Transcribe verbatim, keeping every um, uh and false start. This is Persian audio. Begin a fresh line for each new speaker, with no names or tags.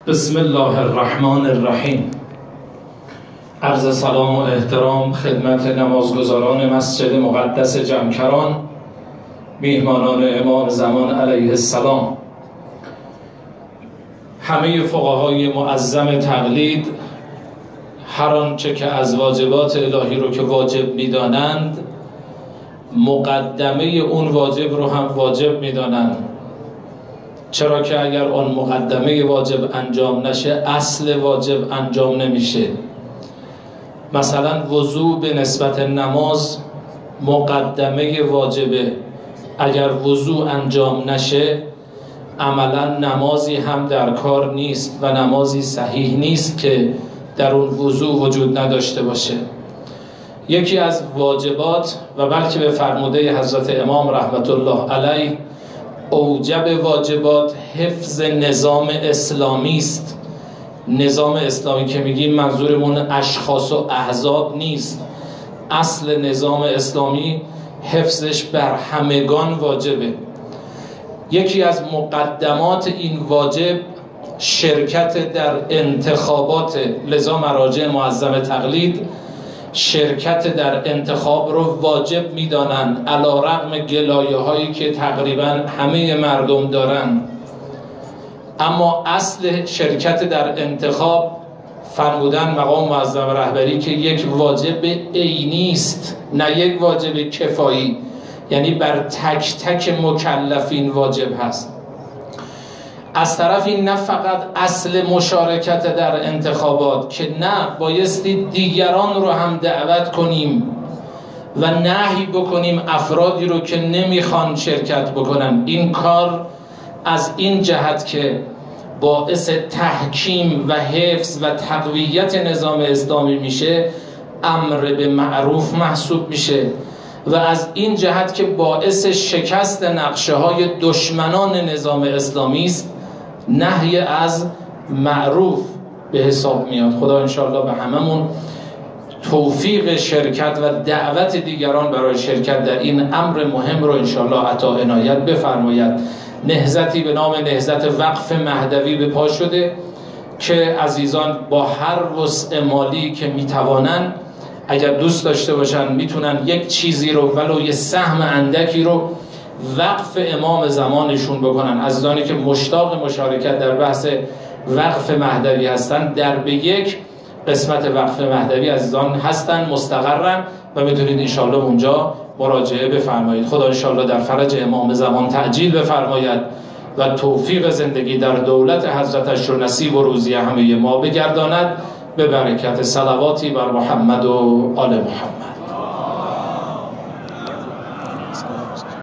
بسم الله الرحمن الرحیم. عرض سلام و احترام خدمت نمازگزاران مسجد مقدس جمکران، میهمانان امام زمان علیه السلام، همه فقهای معظم تقلید، هر آنچه که از واجبات الهی رو که واجب می‌دانند مقدمه اون واجب رو هم واجب می‌دانند، چرا که اگر آن مقدمه واجب انجام نشه اصل واجب انجام نمیشه. مثلا وضو به نسبت نماز مقدمه واجبه، اگر وضو انجام نشه عملا نمازی هم در کار نیست و نمازی صحیح نیست که در اون وضو وجود نداشته باشه. یکی از واجبات و بلکه به فرموده حضرت امام رحمت الله علیه اوجب واجبات حفظ نظام اسلامی است. نظام اسلامی که میگیم منظورمون اشخاص و احزاب نیست. اصل نظام اسلامی حفظش بر همگان واجبه. یکی از مقدمات این واجب شرکت در انتخابات، لذا مراجع معظم تقلید شرکت در انتخاب رو واجب میدانند علی رغم گلایه هایی که تقریبا همه مردم دارن. اما اصل شرکت در انتخاب فرمودن مقام معظم رهبری که یک واجب عینی است، نه یک واجب کفایی، یعنی بر تک تک مکلفین واجب هست. از طرفی نه فقط اصل مشارکت در انتخابات که نه بایستی دیگران رو هم دعوت کنیم و نهی بکنیم افرادی رو که نمیخوان شرکت بکنن. این کار از این جهت که باعث تحکیم و حفظ و تقویت نظام اسلامی میشه امر به معروف محسوب میشه و از این جهت که باعث شکست نقشه های دشمنان نظام اسلامی است نهی از معروف به حساب میاد. خدا انشاءالله به هممون توفیق شرکت و دعوت دیگران برای شرکت در این امر مهم رو انشاءالله عطا عنایت بفرماید. نهضتی به نام نهضت وقف مهدوی به پا شده که عزیزان با هر وسع مالی که میتوانن اگر دوست داشته باشن میتونن یک چیزی رو ولو یه سهم اندکی رو وقف امام زمانشون بکنن. عزیزانی که مشتاق مشارکت در بحث وقف مهدوی هستن در به یک قسمت وقف مهدوی عزیزان هستن مستقرن و میتونید انشاءالله اونجا مراجعه بفرمایید. خدا انشاءالله در فرج امام زمان تعجیل بفرماید و توفیق زندگی در دولت حضرتش رو نصیب و روزی همه ما بگرداند به برکت صلواتی بر محمد و آل محمد.